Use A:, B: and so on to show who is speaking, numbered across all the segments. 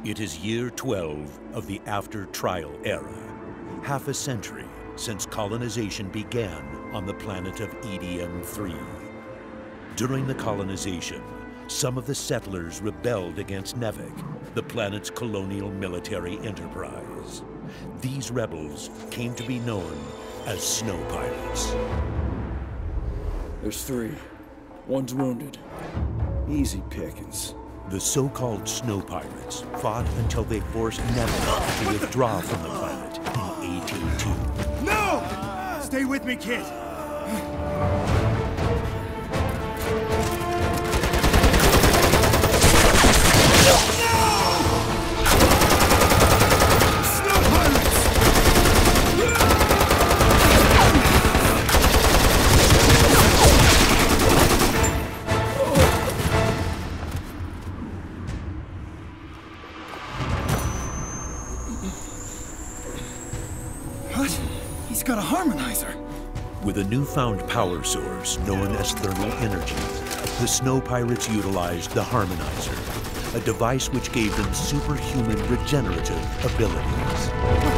A: It is year 12 of the after-trial era, half a century since colonization began on the planet of E.D.N. 3. During the colonization, some of the settlers rebelled against Nevik, the planet's colonial military enterprise. These rebels came to be known as Snow Pirates.
B: There's 3. One's wounded. Easy pickings.
A: The so-called Snow Pirates fought until they forced Nevik to withdraw from the planet in 1802.
C: No! Stay with me, kid! He's got a harmonizer!
A: With a newfound power source known as thermal energy, the Snow Pirates utilized the harmonizer, a device which gave them superhuman regenerative abilities.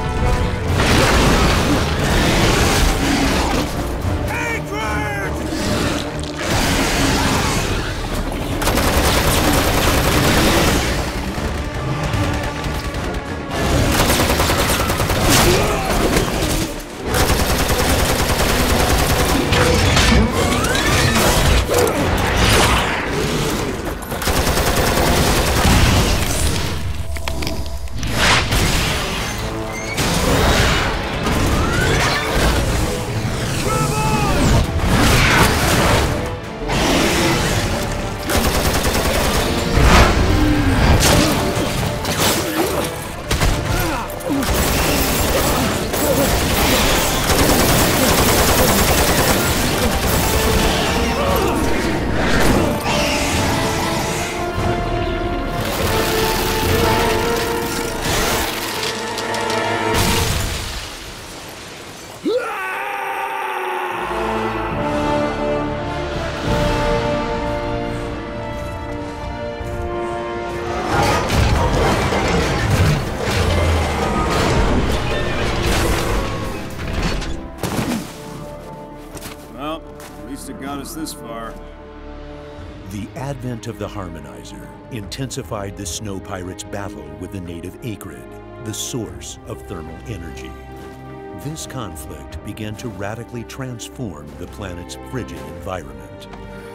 C: It got us this far.
A: The advent of the harmonizer intensified the Snow Pirates' battle with the native Akrid, the source of thermal energy. This conflict began to radically transform the planet's frigid environment.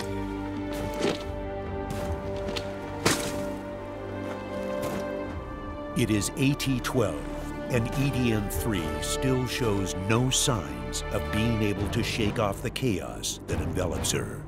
A: It is AT-12, and E.D.N. 3 still shows no signs of being able to shake off the chaos that envelops her.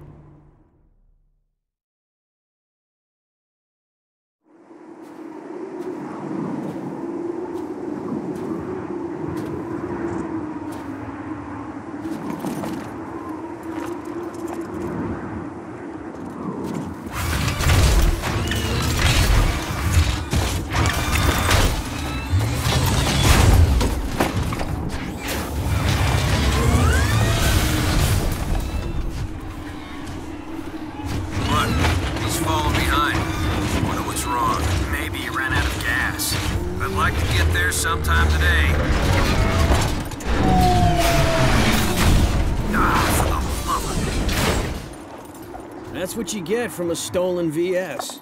D: Sometime today. For the love of me.
B: That's what you get from a stolen VS.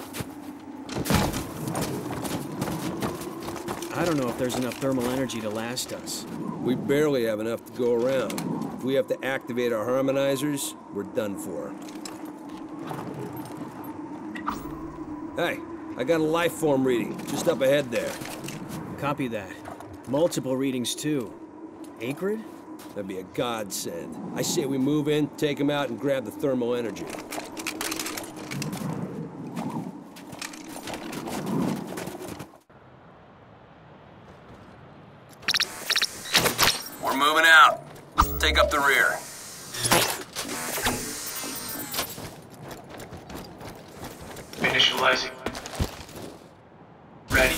B: I don't know if there's enough thermal energy to last us.
E: We barely have enough to go around. If we have to activate our harmonizers, we're done for. Hey, I got a life form reading just up ahead there.
B: Copy that. Multiple readings, too. Akrid?
E: That'd be a godsend. I say we move in, take him out, and grab the thermal energy.
D: We're moving out. Take up the rear.
F: Initializing. Ready.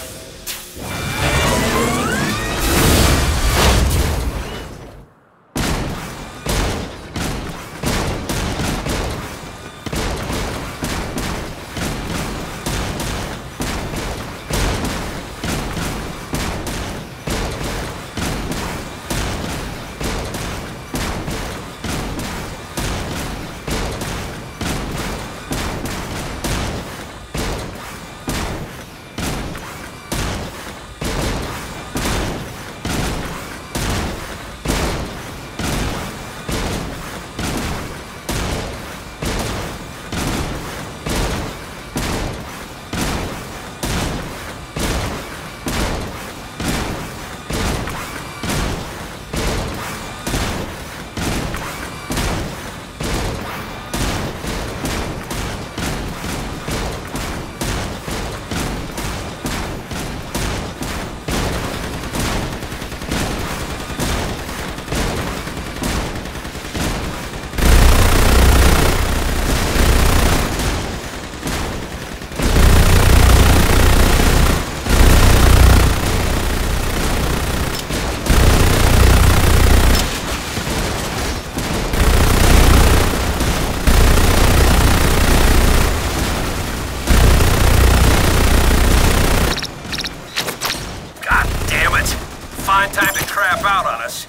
D: out on us.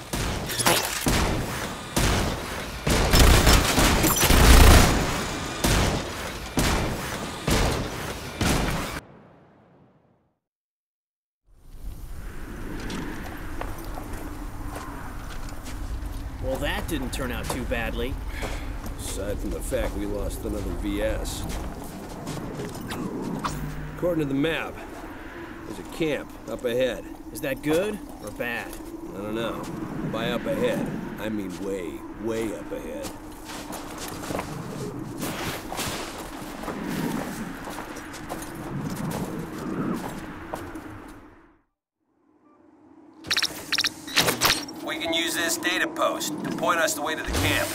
F: Well, that didn't turn out too badly.
E: Aside from the fact we lost another VS. According to the map, there's a camp up ahead.
F: Is that good or bad?
E: I don't know. By up ahead, I mean way, way up ahead.
D: We can use this data post to point us the way to the camp.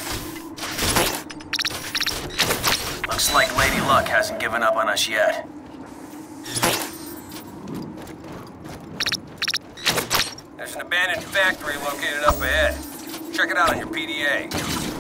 D: Looks like Lady Luck hasn't given up on us yet. There's an abandoned factory located up ahead. Check it out on your PDA.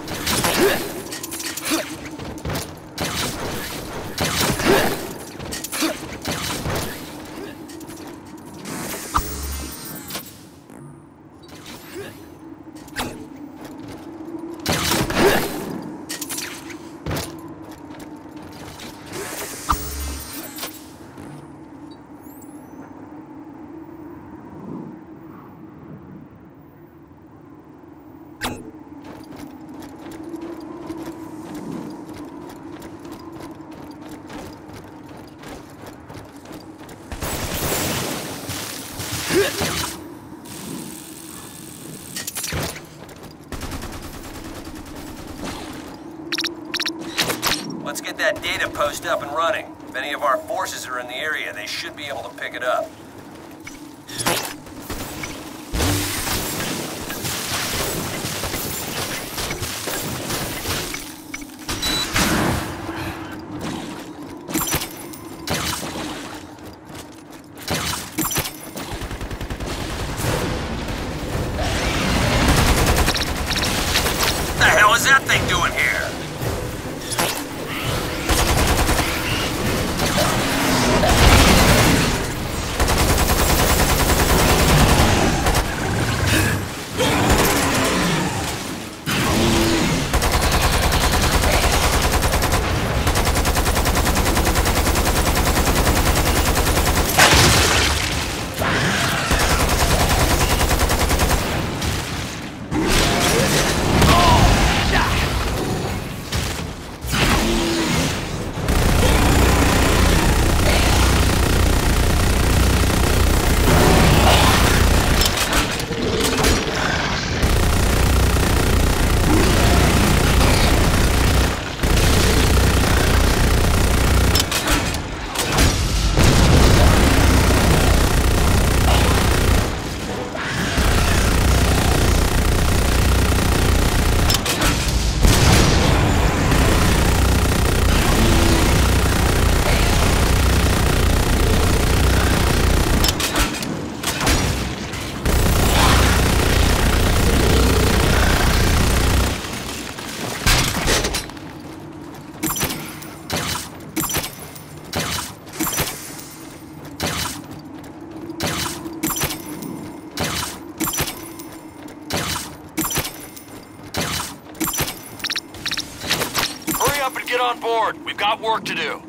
D: Let's get that data post up and running. If any of our forces are in the area, they should be able to pick it up. What the hell is that thing doing here?
G: Get on board. We've got work to do.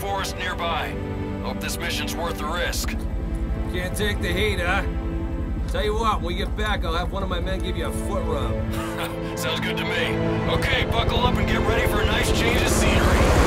E: Can't take the heat, huh? Tell you what, when we get back, I'll have one of my men give you a foot rub.
G: Sounds good to me. Okay, buckle up and get ready for a nice change of scenery.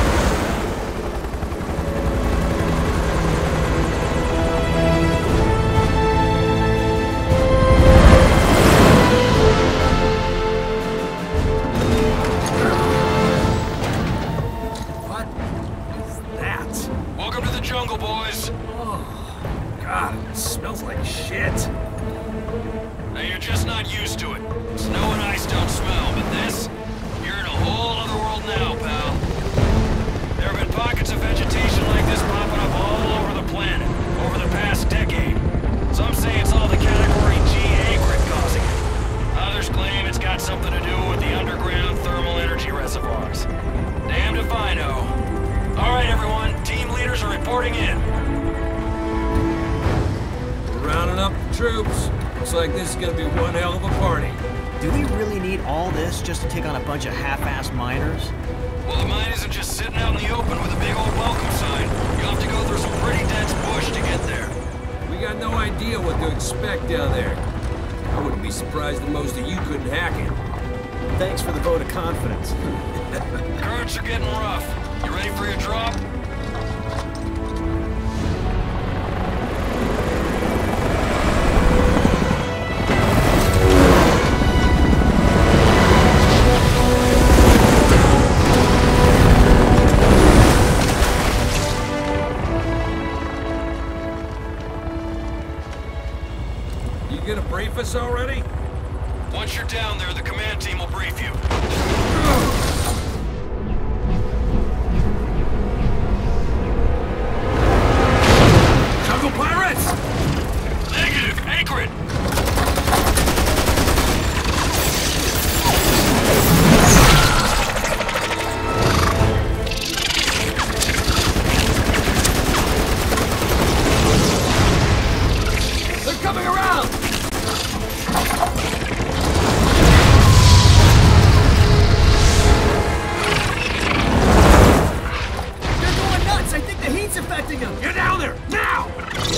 E: Troops. Looks like this is gonna be one hell of a party.
F: Do we really need all this just to take on a bunch of half-assed miners?
G: Well, the mine isn't just sitting out in the open with a big old welcome sign. You'll have to go through some pretty dense bush to get there.
E: We got no idea what to expect down there. I wouldn't be surprised that most of you couldn't hack it.
F: Thanks for the vote of confidence.
G: Currents are getting rough. You ready for your drop?
E: Brief us already?
G: Once you're down there, the command team will brief you.
C: Jungle pirates!
G: Negative! Akrid!
C: They're coming around!
F: Affecting him!
C: Get down there! Now!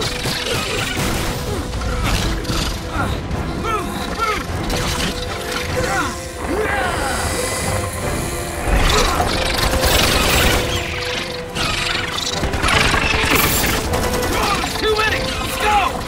G: Too many! Let's go!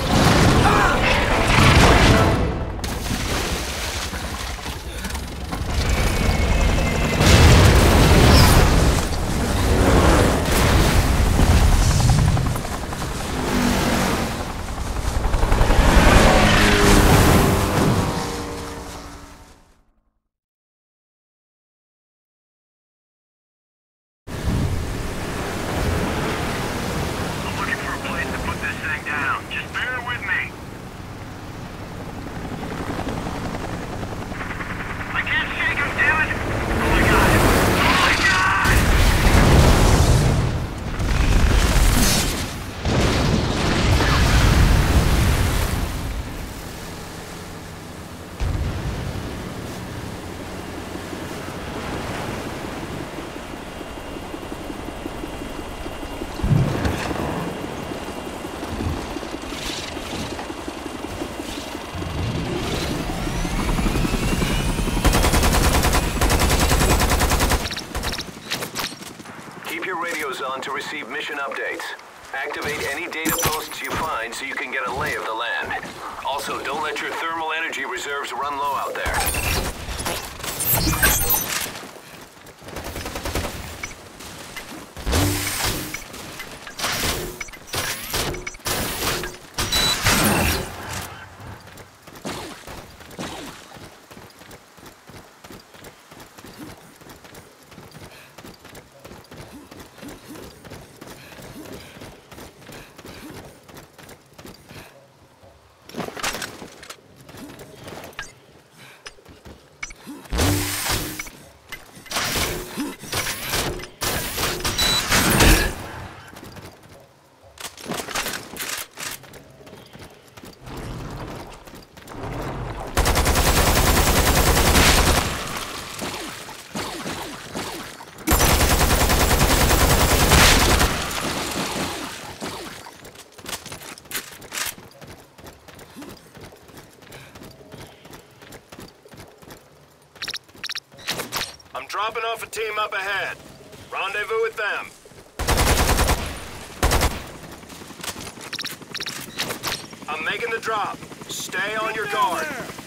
D: On to receive mission updates. Activate any data posts you find so you can get a lay of the land. Also, don't let your thermal energy reserves run low out there.
H: dropping off a team up ahead. Rendezvous with them. I'm making the drop. Stay on your guard.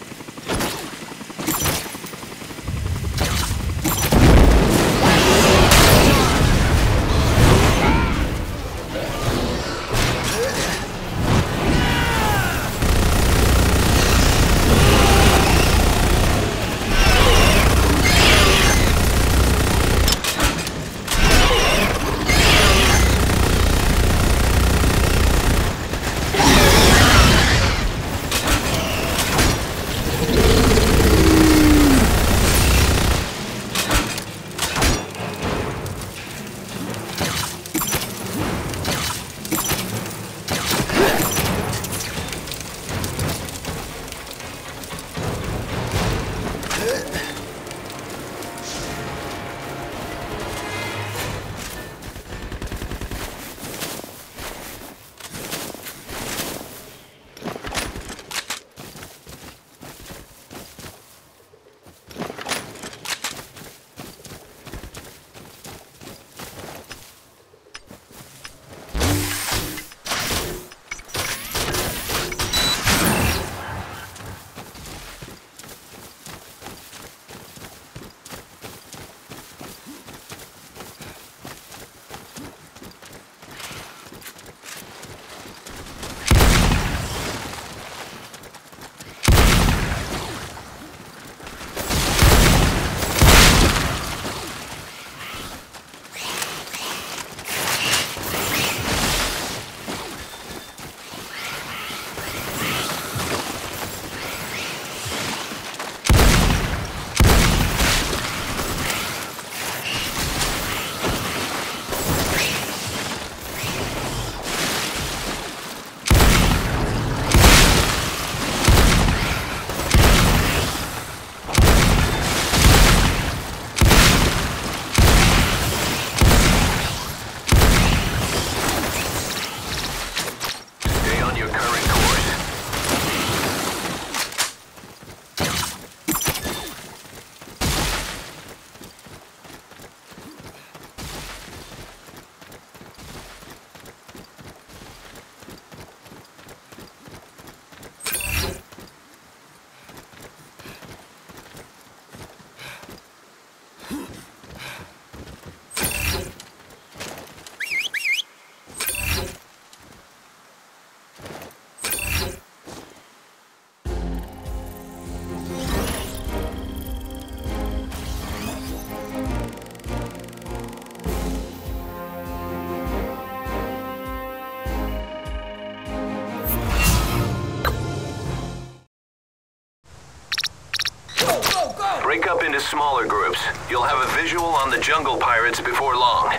D: Break up into smaller groups. You'll have a visual on the jungle pirates before long.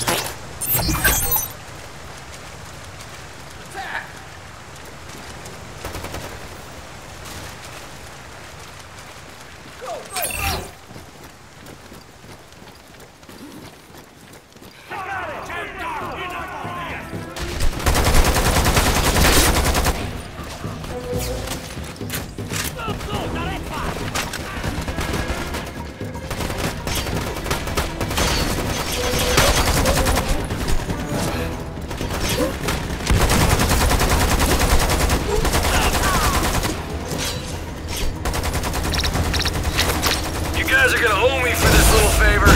H: You guys are gonna owe me for this little favor.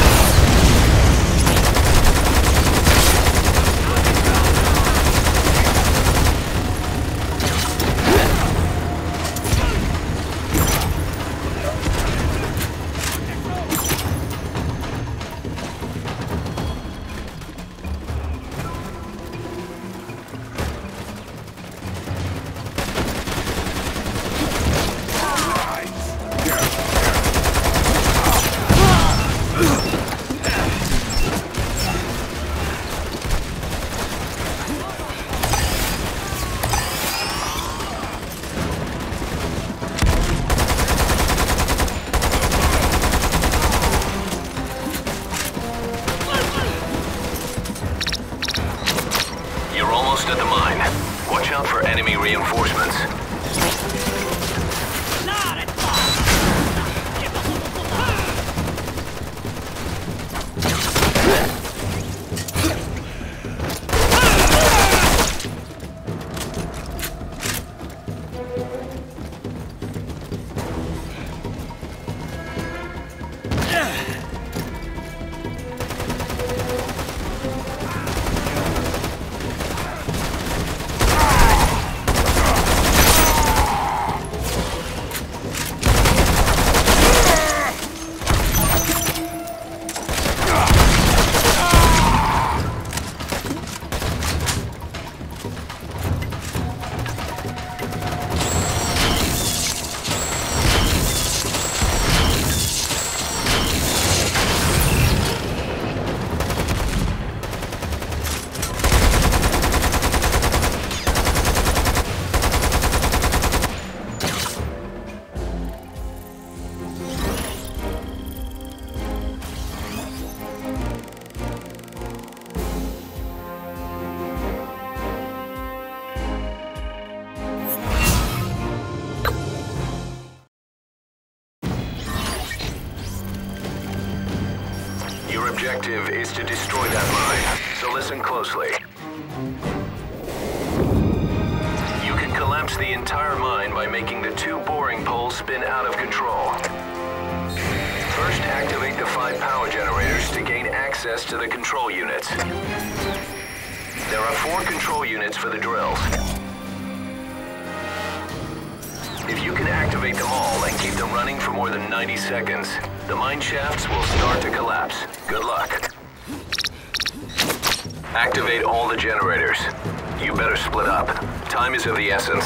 D: At the mine. Watch out for enemy reinforcements. objective is to destroy that mine, so listen closely. You can collapse the entire mine by making the 2 boring poles spin out of control. First, activate the 5 power generators to gain access to the control units. There are 4 control units for the drills. If you can activate them all and keep them running for more than 90 seconds, the mine shafts will start to collapse. Good luck. Activate all the generators. You better split up. Time is of the essence.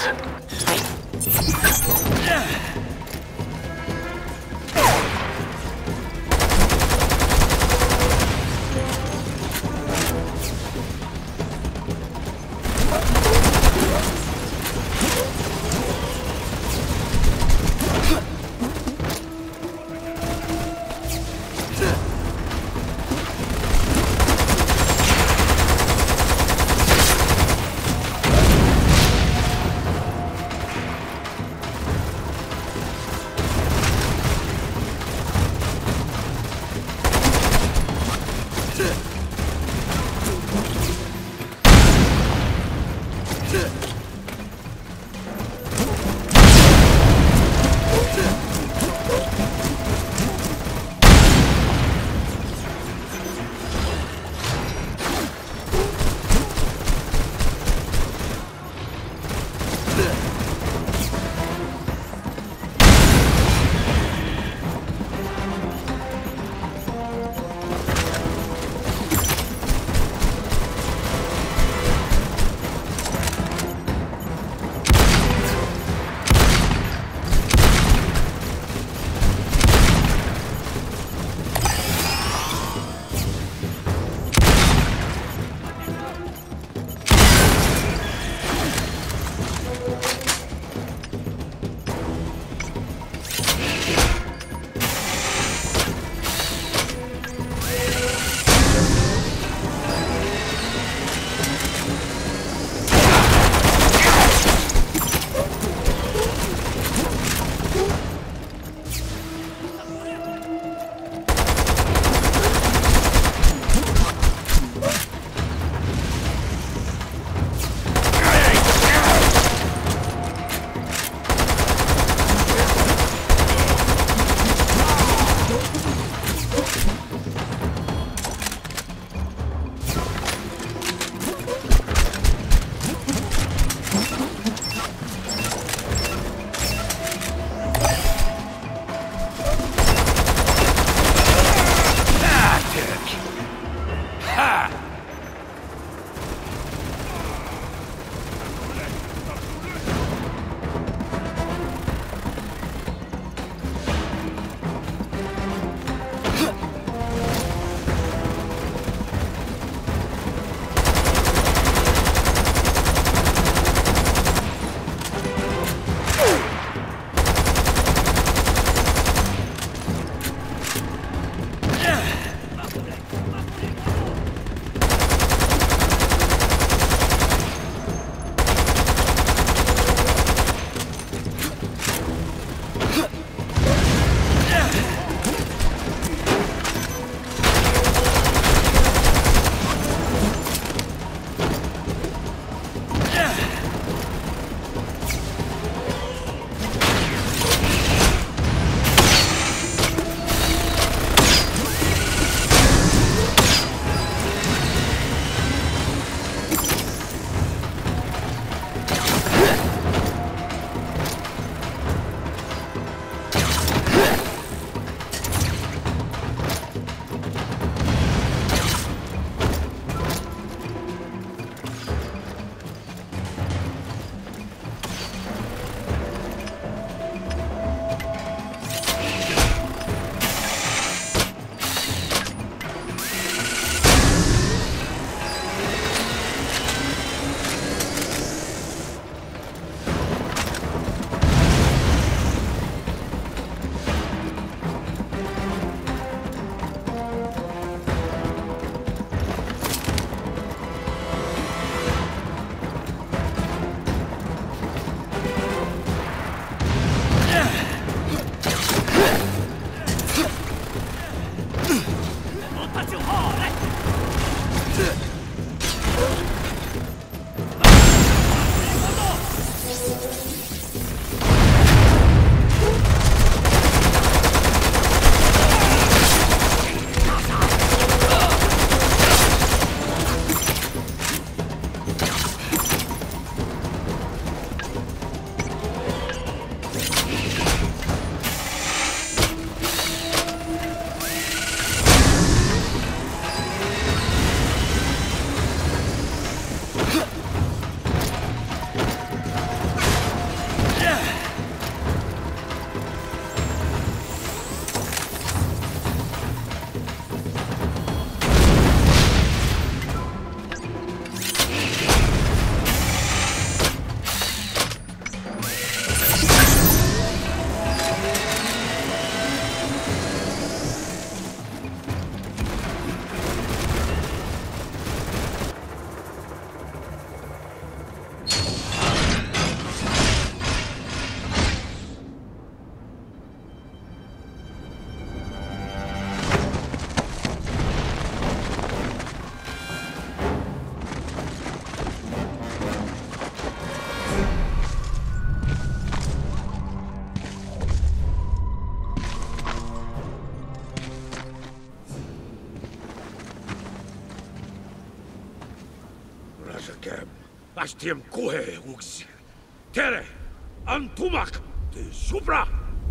I: Astiem cohe ux. Tere, antumac, de supra.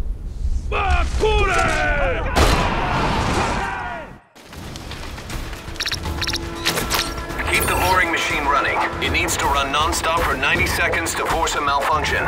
I: Bakure!
D: Keep the boring machine running. It needs to run non-stop for 90 seconds to force a malfunction.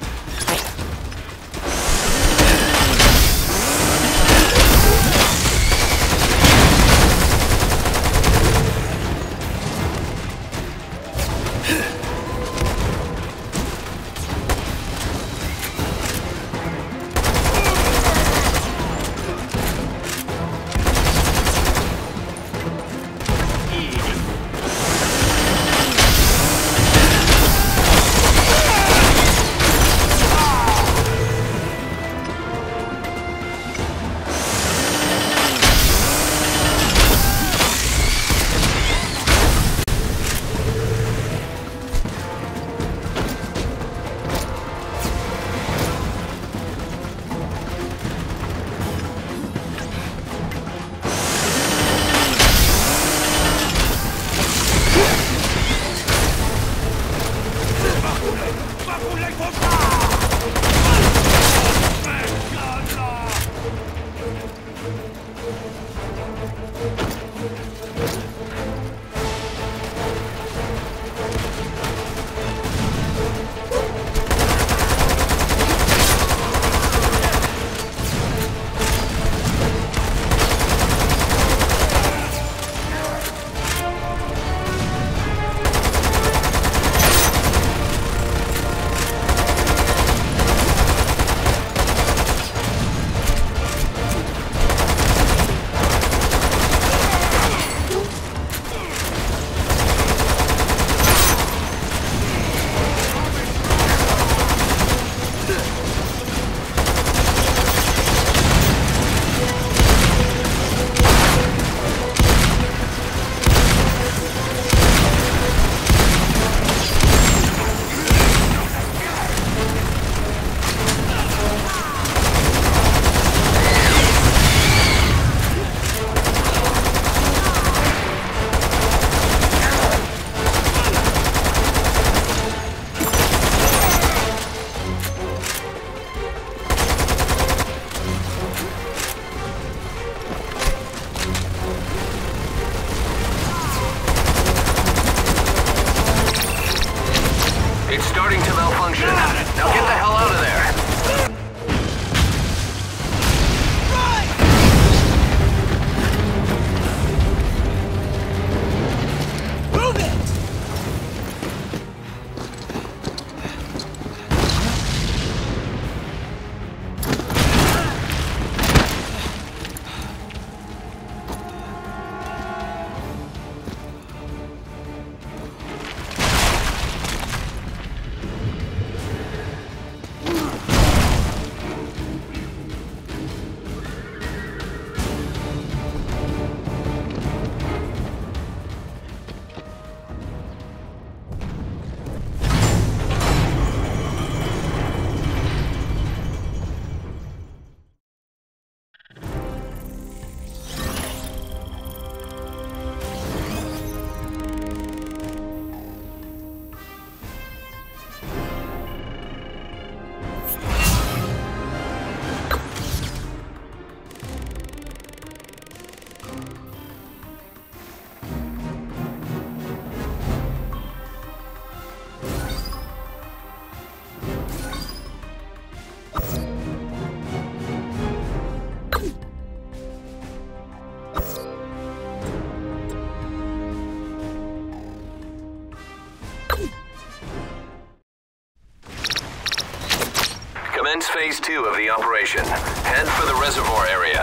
D: Commence phase 2 of the operation. Head for the reservoir area.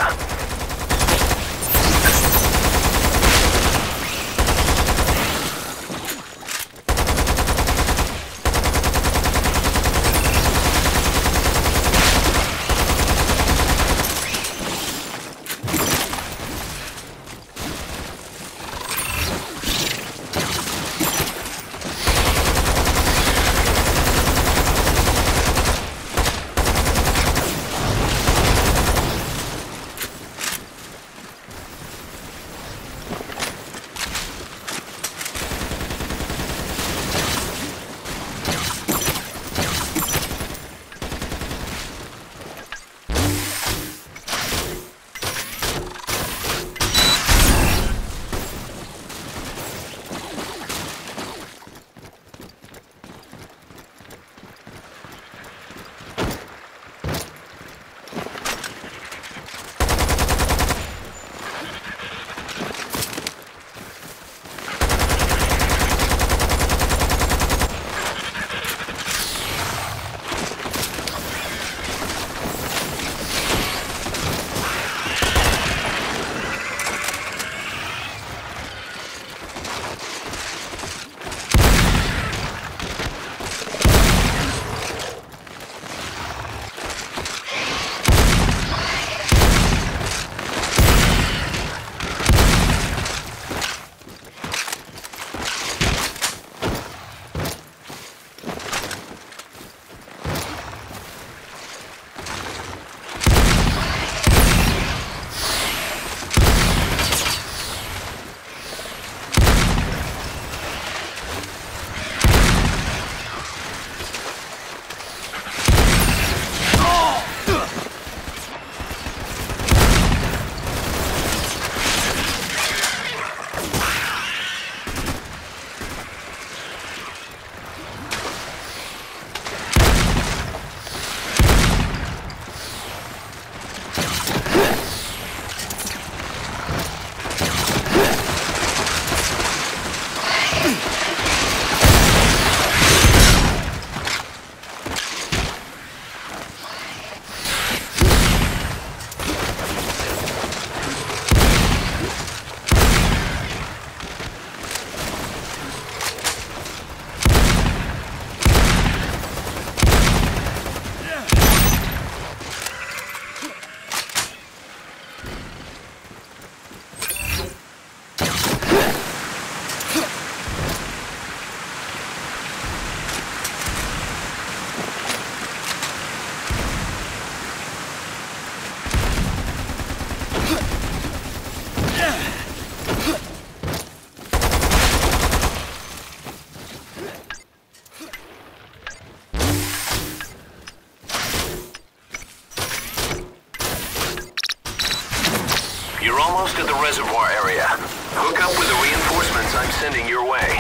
D: almost at the reservoir area. Hook up with the reinforcements I'm sending your way.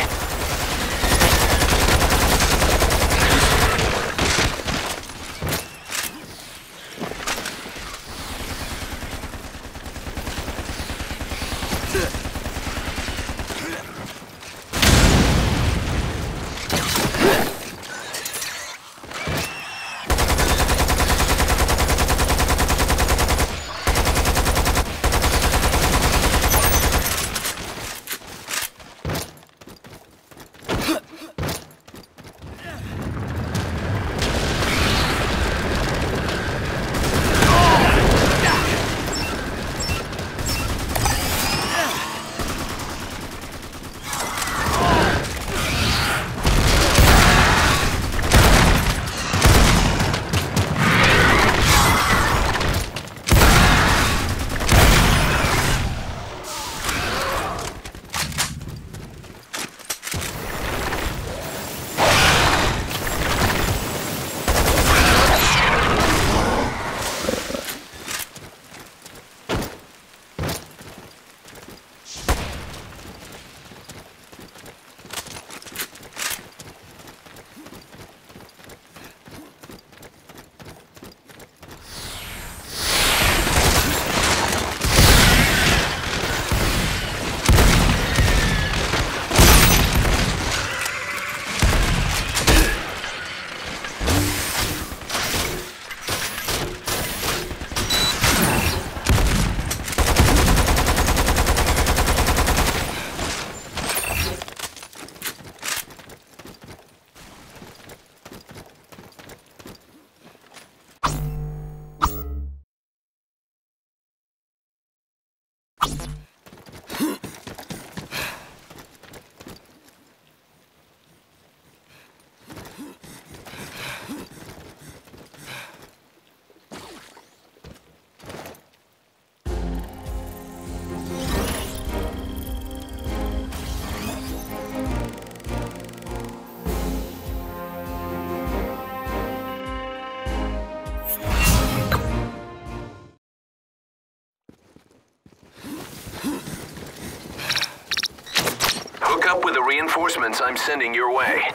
D: Hook up with the reinforcements I'm sending your way.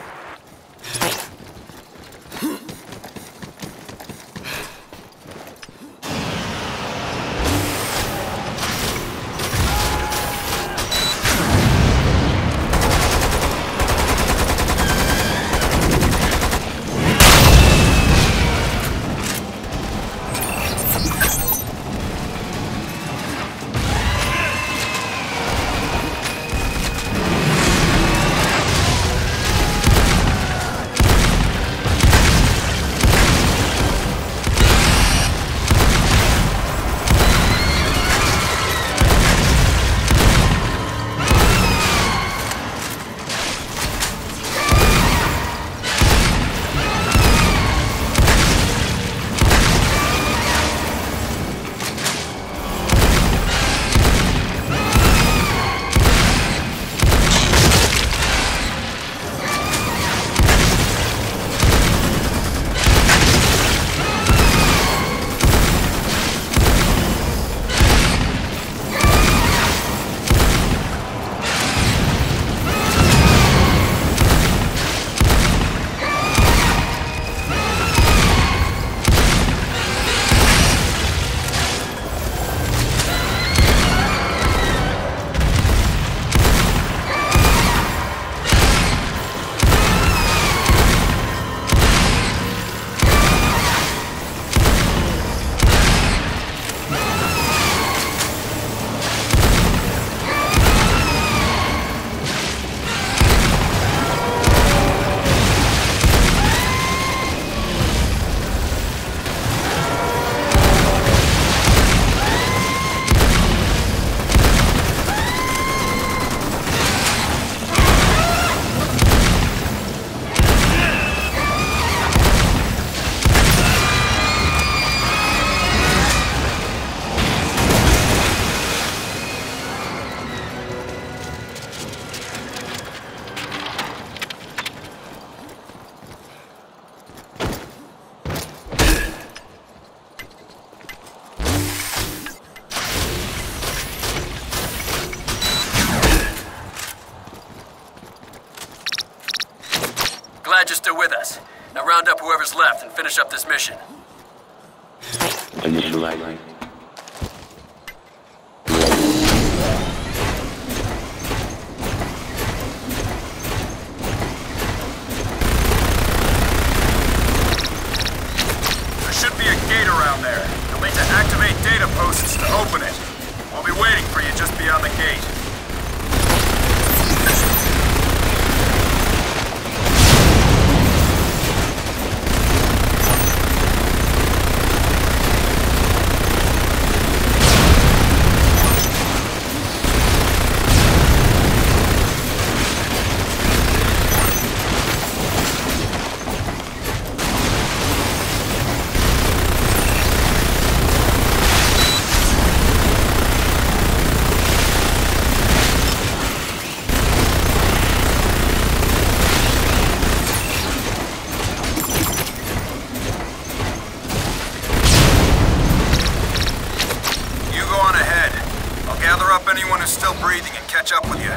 J: left and finish up this mission.
K: Initializing.
L: There should be a gate around there. You'll need to activate data posts to open it. We'll be waiting for you just beyond the gate. Anyone who's still breathing and catch up with you.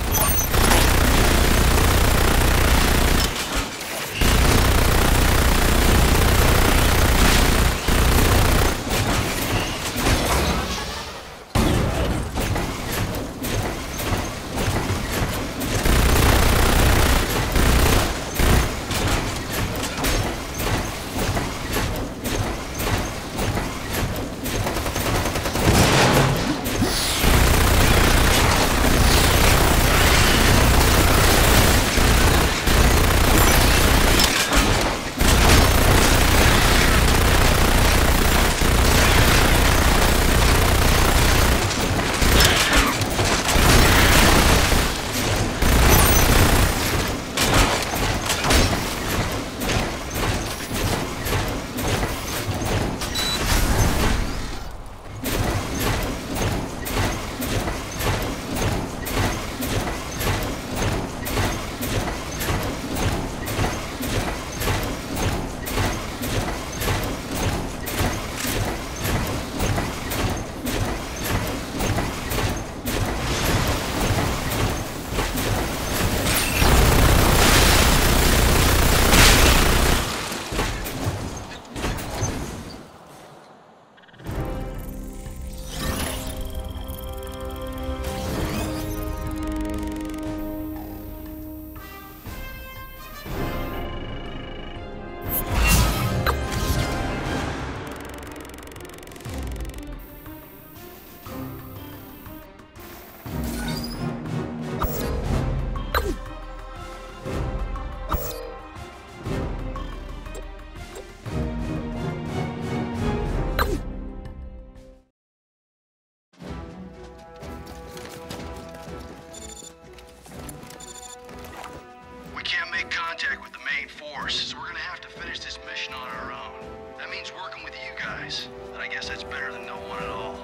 G: Contact with the main force, so we're gonna have to finish this mission on our own. That means working with you guys, and I guess that's better than no one at all.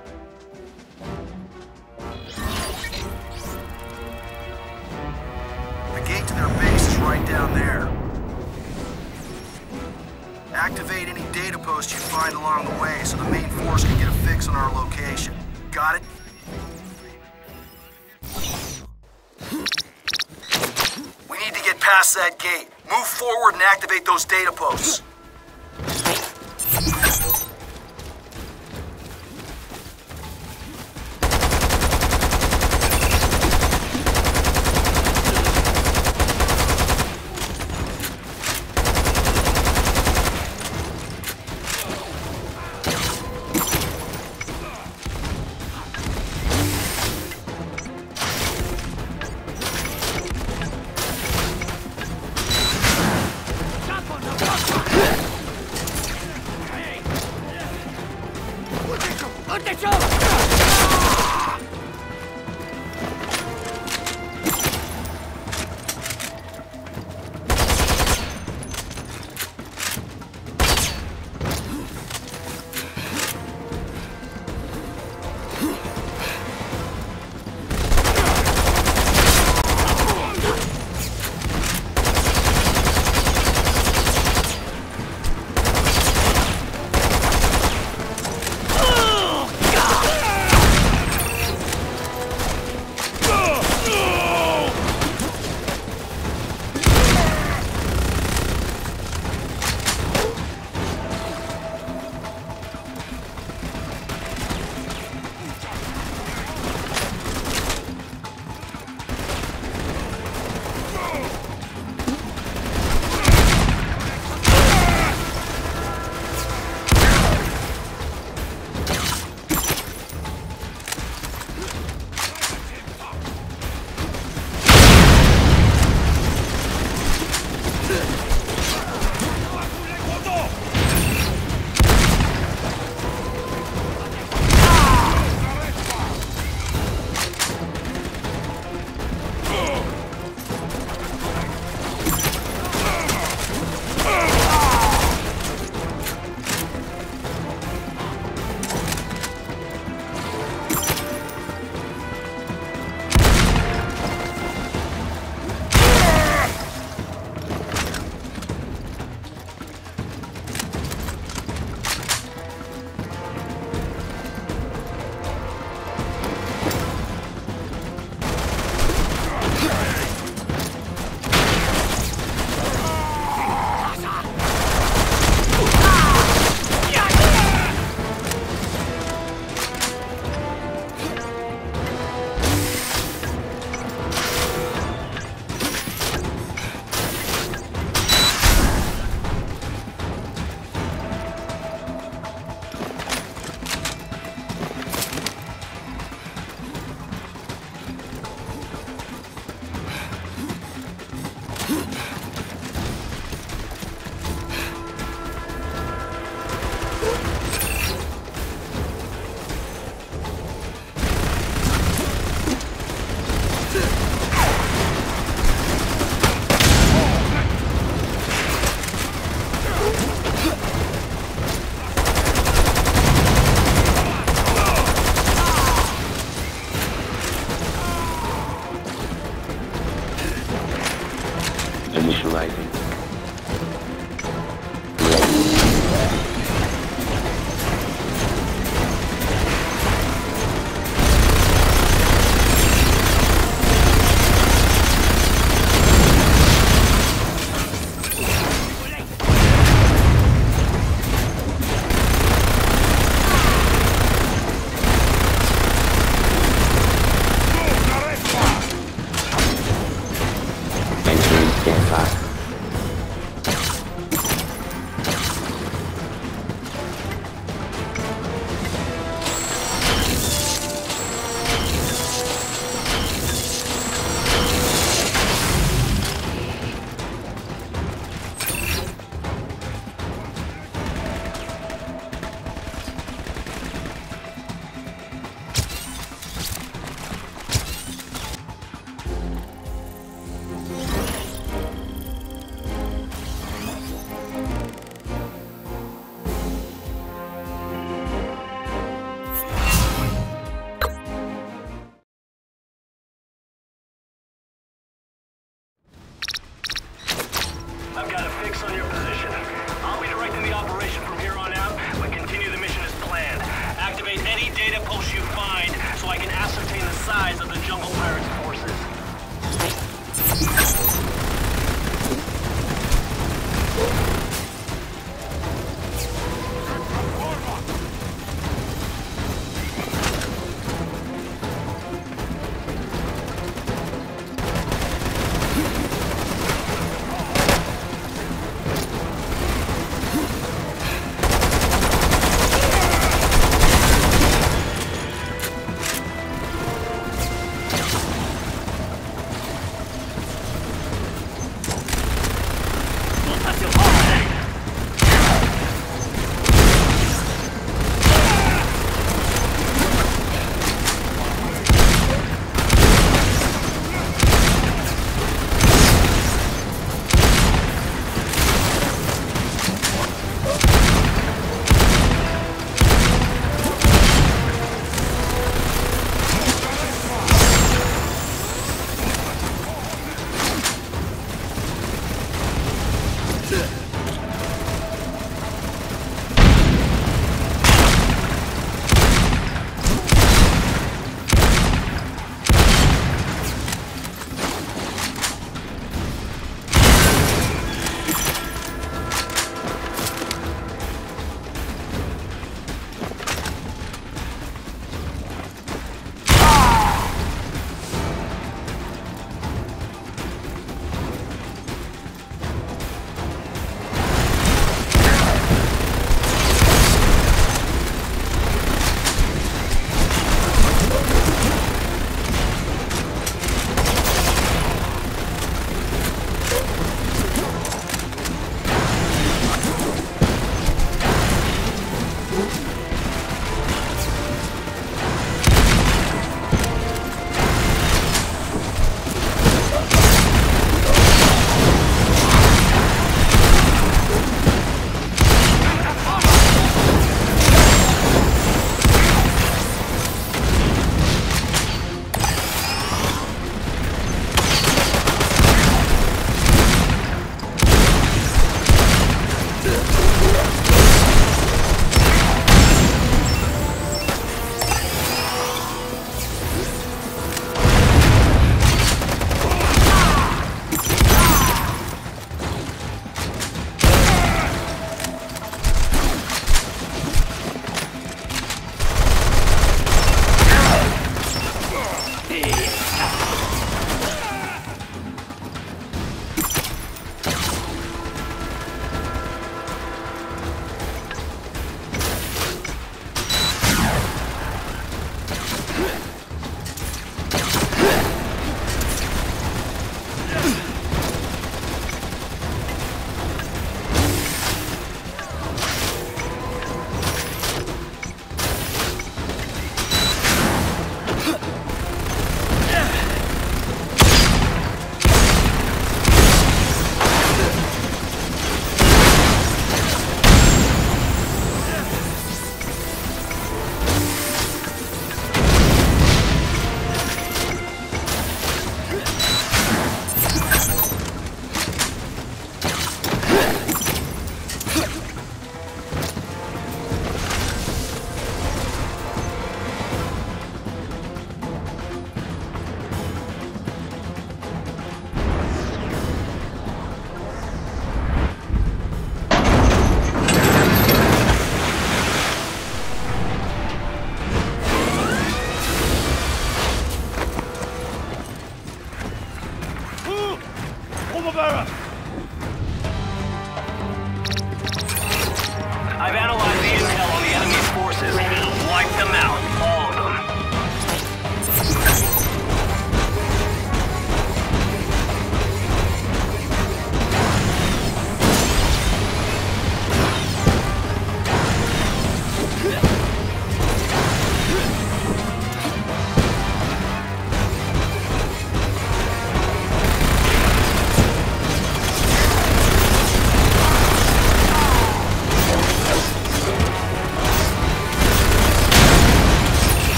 L: The gate to their base is right down there. Activate any data posts you find along the way so the main force can get a fix on our location. Got it? Past that gate. Move forward and activate those data posts.
C: Come on,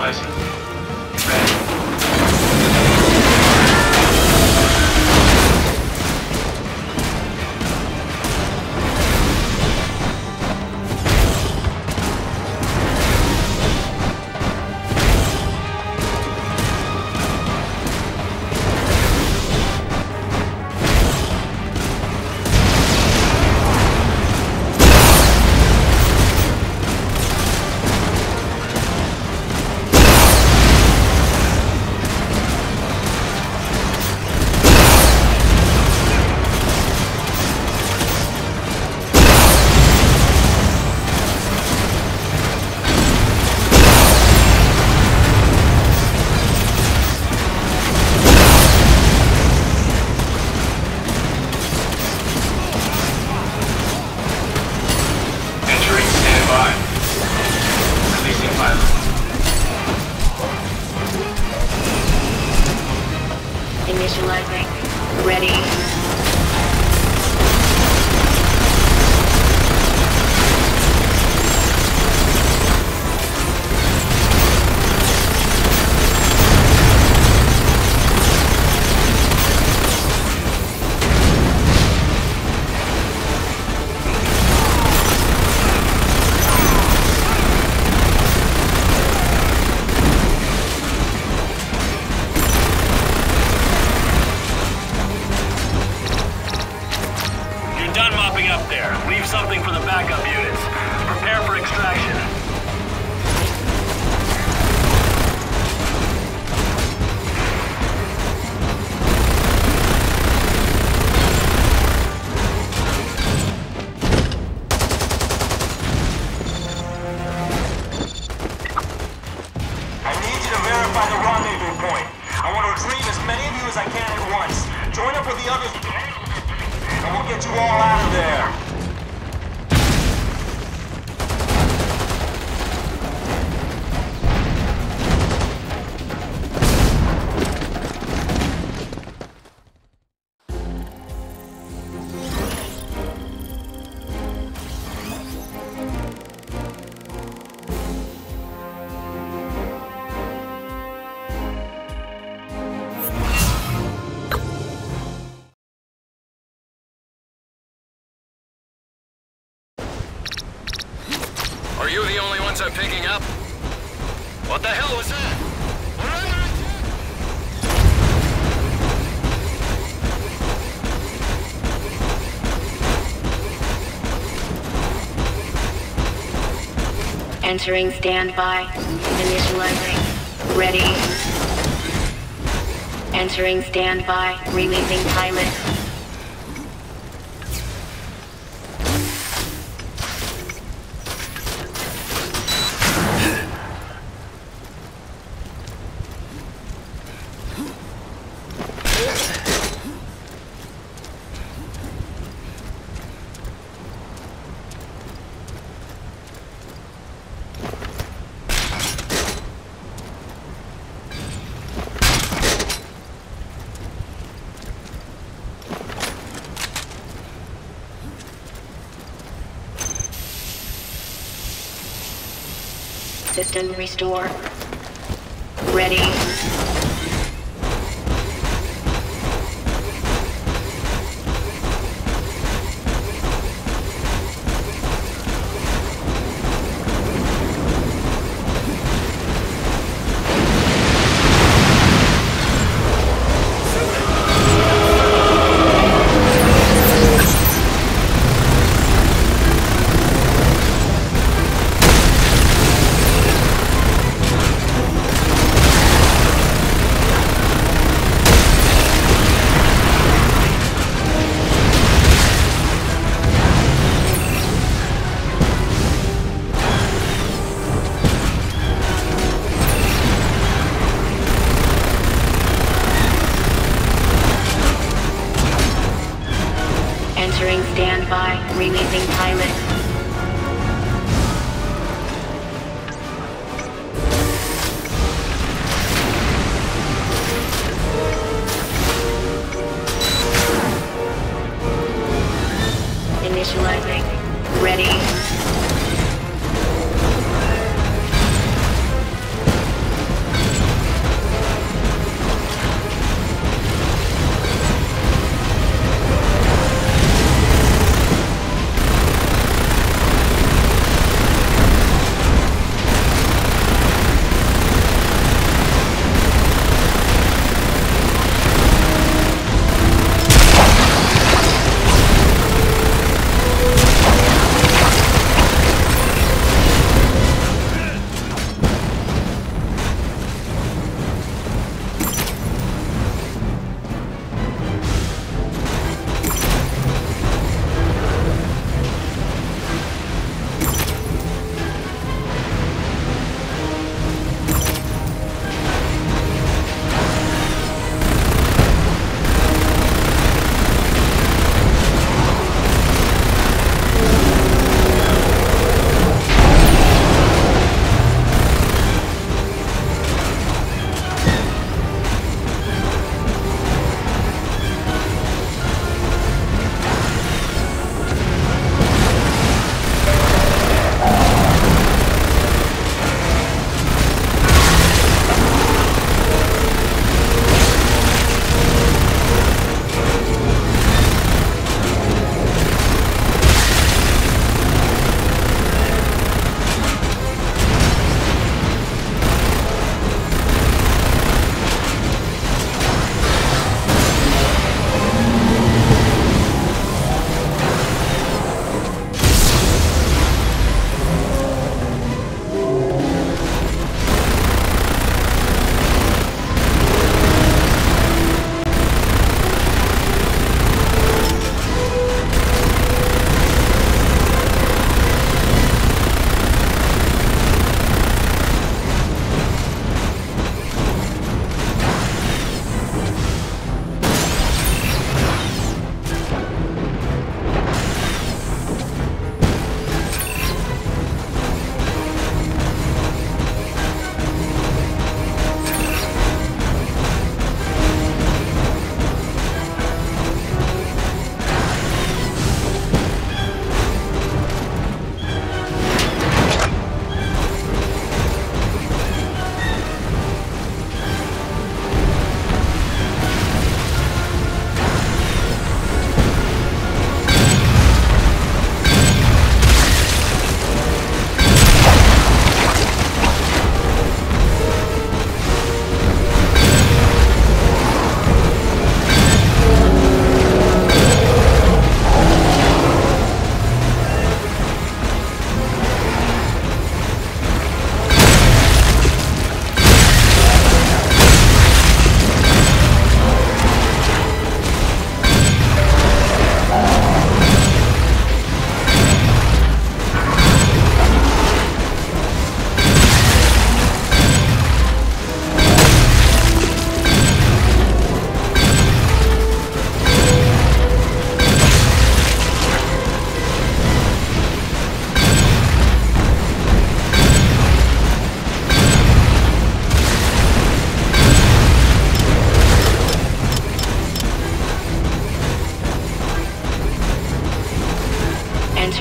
L: Initializing. Ready.
J: Initializing. Ready.
D: Leave something for the backup units. Prepare for extraction.
L: I need you to verify the rendezvous point. I want to retrieve as many of you as I can at once. Join up with the others, and we'll get you all out of there.
D: Are you the only ones I'm picking up? What the hell was that?
J: Entering standby. Initializing. Ready. Entering standby. Releasing pilot. System restore. Ready. Entering standby. Releasing pilot. Initializing. Ready.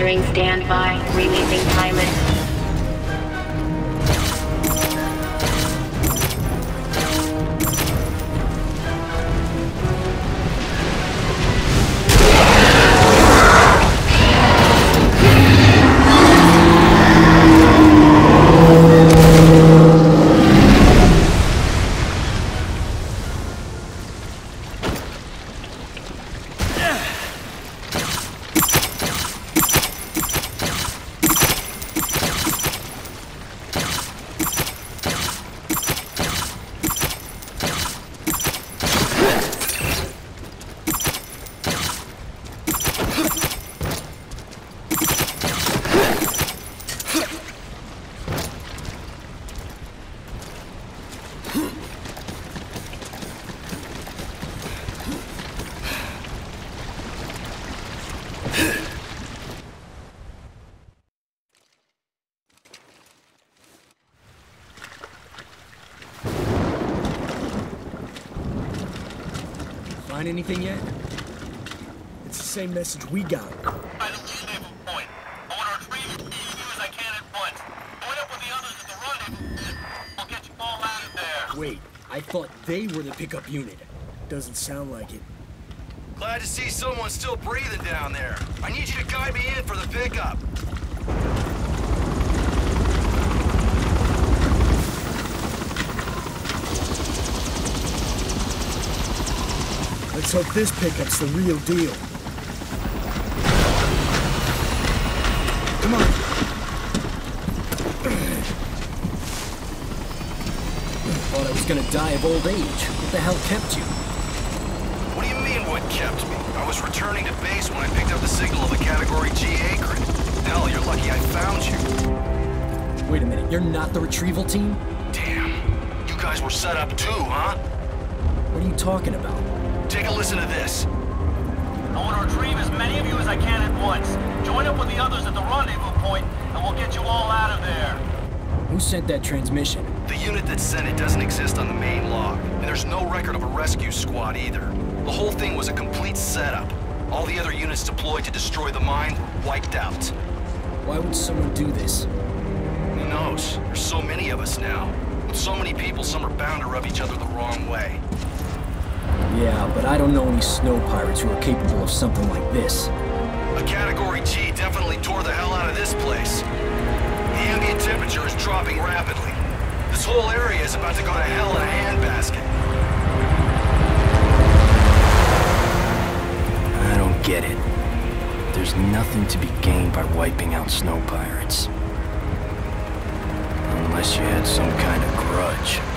J: Entering standby. Releasing pilot.
B: Find anything yet? It's the same message we got.
L: By the rendezvous point. I want to retrieve as many of you as I can at once. Join up with the others at the rendezvous. We'll get you all out of there.
B: Wait, I thought they were the pickup unit. Doesn't sound like it.
C: Glad to see someone still breathing down there. I need you to guide me in for the pickup.
B: Let's hope this pickup's the real deal. Come on. Thought I was gonna die of old age. What the hell kept you?
C: What do you mean, what kept me? I was returning to base when I picked up the signal of the Category-G Akrid. Hell, you're lucky I found you.
B: Wait a minute, you're not the retrieval team?
C: Damn. You guys were set up too, huh?
B: What are you talking about?
C: Take a listen to this.
L: I want to retrieve as many of you as I can at once. Join up with the others at the rendezvous point, and we'll get you all out of there.
B: Who sent that transmission?
C: The unit that sent it doesn't exist on the main log, and there's no record of a rescue squad either. The whole thing was a complete setup. All the other units deployed to destroy the mine were wiped out.
B: Why would someone do this?
C: Who knows? There's so many of us now. With so many people, some are bound to rub each other the wrong way.
B: Yeah, but I don't know any snow pirates who are capable of something like this.
C: A Category-G definitely tore the hell out of this place. The ambient temperature is dropping rapidly. This whole area is about to go to hell in a handbasket.
K: I don't get it. There's nothing to be gained by wiping out snow pirates. Unless you had some kind of grudge.